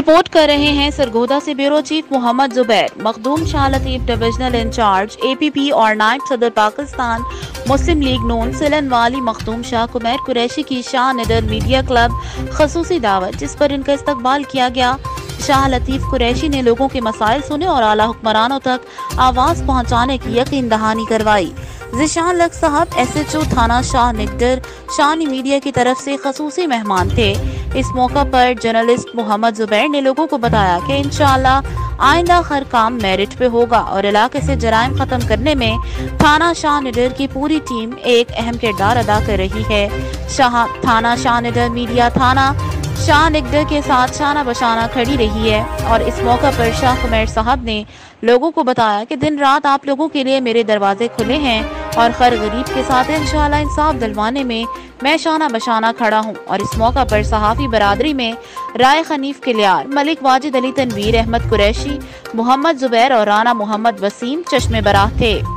Report कर रहे हैं सरगोधा से bureau chief Mohammad Zubair. Makhdoom Shah Latif divisional incharge APP और नायब सदर पाकिस्तान मुस्लिम लीग नून सिलन वाली मखदूम शाह कुमैर कुरैशी की शाह नदर मीडिया क्लब खसूसी दावत, जिस पर इनका इस्तकबाल किया गया। शाह लतीफ कुरैशी ने लोगों के मसाइल सुने और आला हुक्मरानों तक आवाज पहुंचाने की यकीन दहानी करवाई। ज़ीशान लक साहब SHO थाना शाह नकदर शानी मीडिया की तरफ से खसूसी मेहमान थे। इस मौका पर जर्नलिस्ट मोहम्मद जुबैर ने लोगों को बताया कि इंशाअल्लाह आइंदा हर काम मेरिट पे होगा और इलाके से जराइम खत्म करने में थाना शाह नदर की पूरी टीम एक अहम किरदार अदा कर रही है। थाना शाह नदर मीडिया थाना शाह नकदर के साथ शाना बशाना खड़ी रही है और इस मौका पर शाह कमीर साहब ने लोगों को बताया कि दिन रात आप लोगों के लिए मेरे दरवाजे खुले हैं और हर गरीब के साथ इंशाअल्लाह इंसाफ दिलवाने में मैं शाना बशाना खड़ा हूं। और इस मौका पर सहाफी बरादरी में राय हनीफ कलियार, मलिक, वाजिद, अली, तनवीर, अहमद, कुरैशी, मोहम्मद जुबैर और राना मोहम्मद वसीम चश्मे बराह थे।